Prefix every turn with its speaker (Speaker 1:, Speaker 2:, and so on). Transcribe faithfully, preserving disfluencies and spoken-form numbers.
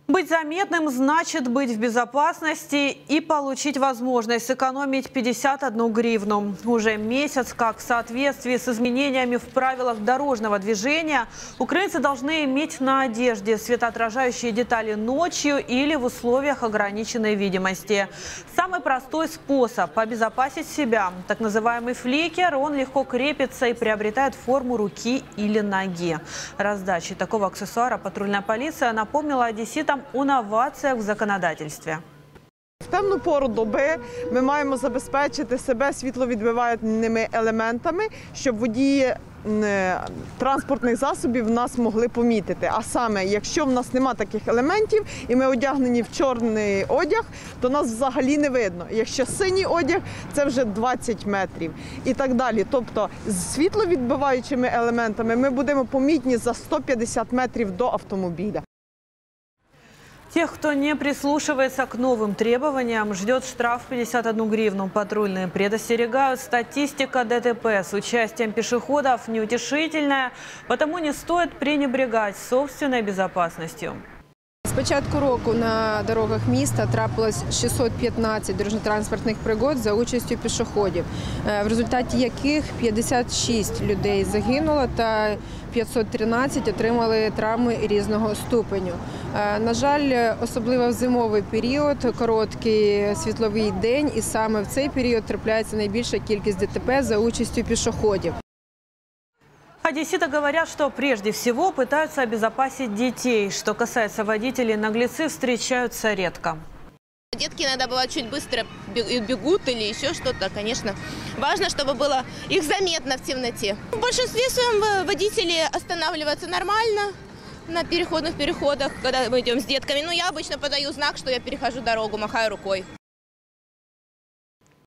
Speaker 1: Быть заметным значит быть в безопасности и получить возможность сэкономить пятьдесят одну гривну. Уже месяц, как в соответствии с изменениями в правилах дорожного движения, украинцы должны иметь на одежде светоотражающие детали ночью или в условиях ограниченной видимости. Самый простой способ обезопасить себя, так называемый фликер, он легко крепится и приобретает форму руки или ноги. Раздачей такого аксессуара патрульная полиция напомнила одесситам у новаціях в законодательстві.
Speaker 2: В темну пору доби ми маємо забезпечити себе світловідбивальними елементами, щоб водії транспортних засобів нас могли помітити. А саме, якщо в нас немає таких елементів і ми одягнені в чорний одяг, то нас взагалі не видно. Якщо синій одяг, це вже двадцять метрів і так далі. Тобто з світловідбиваючими елементами ми будемо помітні за сто п'ятдесят метрів до автомобіля.
Speaker 1: Тех, кто не прислушивается к новым требованиям, ждет штраф в пятьдесят одну гривну. Патрульные предостерегают, статистика ДТП с участием пешеходов неутешительная, потому не стоит пренебрегать собственной безопасностью.
Speaker 3: З початку року на дорогах міста трапилось шістсот п'ятнадцять дорожньо-транспортних пригод за участю пішоходів, в результаті яких п'ятдесят шість людей загинуло та п'ятсот тринадцять отримали травми різного ступеню. На жаль, особливо в зимовий період, короткий світловий день, і саме в цей період трапляється найбільша кількість ДТП за участю пішоходів.
Speaker 1: Одесситы говорят, что прежде всего пытаются обезопасить детей. Что касается водителей, наглецы встречаются редко.
Speaker 4: Детки иногда бывают чуть быстро бегут или еще что-то. Конечно, важно, чтобы было их заметно в темноте. В большинстве своем водители останавливаются нормально на переходных переходах, когда мы идем с детками. Но я обычно подаю знак, что я перехожу дорогу, махаю рукой.